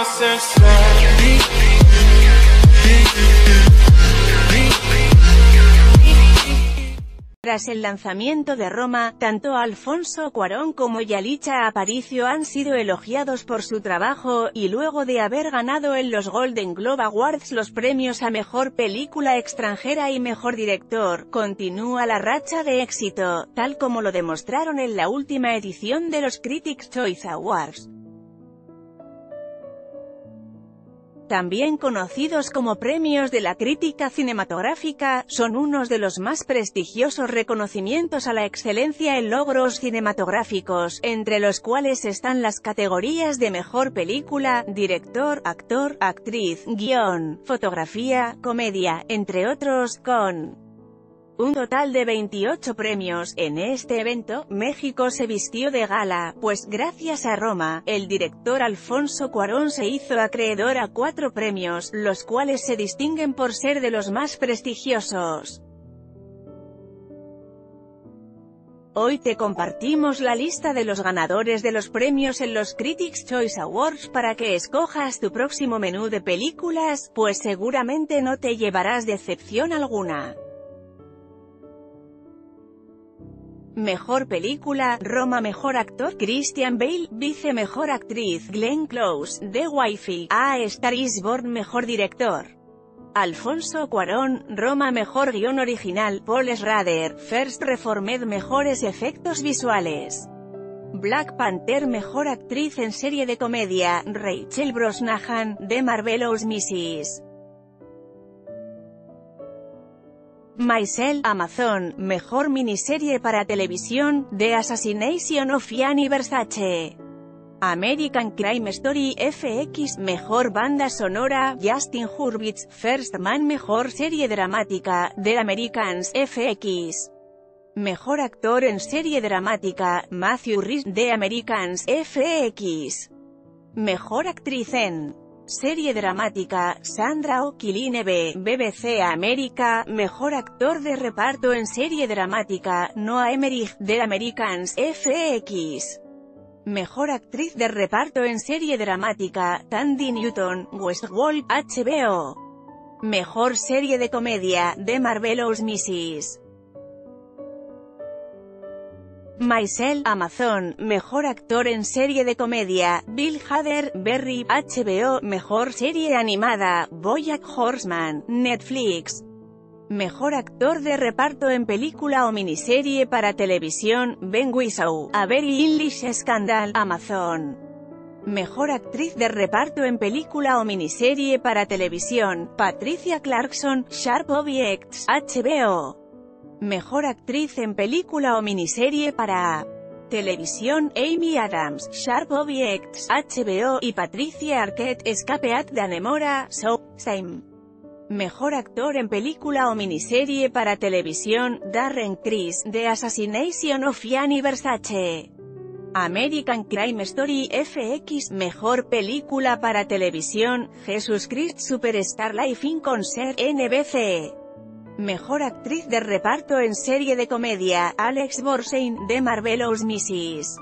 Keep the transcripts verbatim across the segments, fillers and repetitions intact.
Tras el lanzamiento de Roma, tanto Alfonso Cuarón como Yalitza Aparicio han sido elogiados por su trabajo, y luego de haber ganado en los Golden Globe Awards los premios a Mejor Película Extranjera y Mejor Director, continúa la racha de éxito, tal como lo demostraron en la última edición de los Critics' Choice Awards. También conocidos como Premios de la Crítica Cinematográfica, son unos de los más prestigiosos reconocimientos a la excelencia en logros cinematográficos, entre los cuales están las categorías de Mejor Película, Director, Actor, Actriz, Guión, Fotografía, Comedia, entre otros, con un total de veintiocho premios. En este evento, México se vistió de gala, pues gracias a Roma, el director Alfonso Cuarón se hizo acreedor a cuatro premios, los cuales se distinguen por ser de los más prestigiosos. Hoy te compartimos la lista de los ganadores de los premios en los Critics' Choice Awards para que escojas tu próximo menú de películas, pues seguramente no te llevarás decepción alguna. Mejor Película, Roma. Mejor Actor, Christian Bale. Vice Mejor Actriz, Glenn Close, The Wifey. A Star is Born. Mejor Director, Alfonso Cuarón. Roma. Mejor Guión Original, Paul Schrader. First Reformed. Mejores Efectos Visuales, Black Panther. Mejor Actriz en Serie de Comedia, Rachel Brosnahan. The Marvelous missus Maisel. Amazon. Mejor Miniserie para Televisión, The Assassination of Gianni Versace. American Crime Story. F X. Mejor Banda Sonora, Justin Hurwitz. First Man. Mejor Serie Dramática, The Americans. F X. Mejor Actor en Serie Dramática, Matthew Rhys. The Americans. F X. Mejor Actriz en Serie Dramática, Sandra Oh. Kilineve, B B C América. Mejor Actor de Reparto en Serie Dramática, Noah Emmerich. The Americans. F X. Mejor Actriz de Reparto en Serie Dramática, Tandy Newton. Westworld. H B O. Mejor Serie de Comedia, The Marvelous missus Maisel. Amazon. Mejor Actor en Serie de Comedia, Bill Hader. Berry. H B O. Mejor Serie Animada, BoJack Horseman. Netflix. Mejor Actor de Reparto en Película o Miniserie para Televisión, Ben Whishaw. A Very English Scandal. Amazon. Mejor Actriz de Reparto en Película o Miniserie para Televisión, Patricia Clarkson. Sharp Objects. H B O. Mejor Actriz en Película o Miniserie para Televisión, Amy Adams. Sharp Objects. H B O. y Patricia Arquette. Escape at Dannemora. So, Same. Mejor Actor en Película o Miniserie para Televisión, Darren Criss. The Assassination of Gianni Versace. American Crime Story. F X. Mejor Película para Televisión, Jesus Christ Superstar Live in Concert. N B C. Mejor Actriz de Reparto en Serie de Comedia, Alex Borstein. The Marvelous missus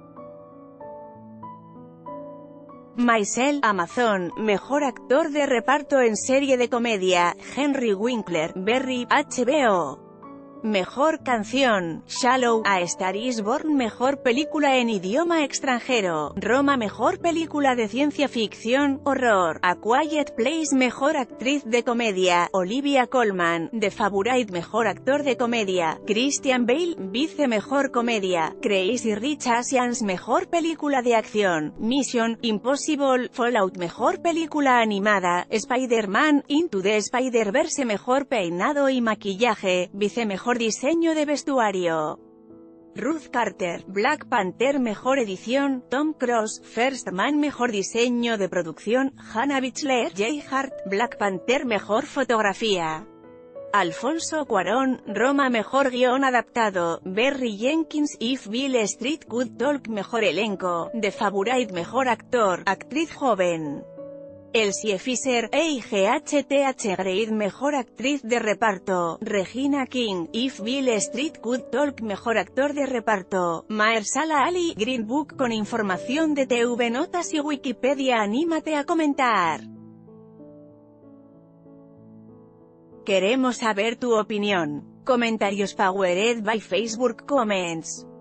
Maisel. Amazon. Mejor Actor de Reparto en Serie de Comedia, Henry Winkler. Berry. H B O. Mejor Canción, Shallow. A Star is Born. Mejor Película en Idioma Extranjero, Roma. Mejor Película de Ciencia Ficción, Horror, A Quiet Place. Mejor Actriz de Comedia, Olivia Colman. The Favourite. Mejor Actor de Comedia, Christian Bale. Vice Mejor Comedia, Crazy Rich Asians. Mejor Película de Acción, Mission Impossible. Fallout. Mejor Película Animada, Spider-Man Into the Spider-Verse. Mejor Peinado y Maquillaje, Vice Mejor Diseño de Vestuario, Ruth Carter. Black Panther. Mejor Edición, Tom Cruise. First Man. Mejor Diseño de Producción, Hannah Bichler. Jay Hart. Black Panther. Mejor Fotografía, Alfonso Cuarón. Roma. Mejor Guión Adaptado, Barry Jenkins. If Beale Street Could Talk. Mejor Elenco, The Favourite. Mejor Actor, Actriz Joven, Elsie Fisher, E I G H T H Grade Mejor Actriz de Reparto, Regina King, If Bill Street Could Talk Mejor Actor de Reparto, Mahershala Ali, Green Book con información de T V Notas y Wikipedia. Anímate a comentar. Queremos saber tu opinión. Comentarios powered by Facebook Comments.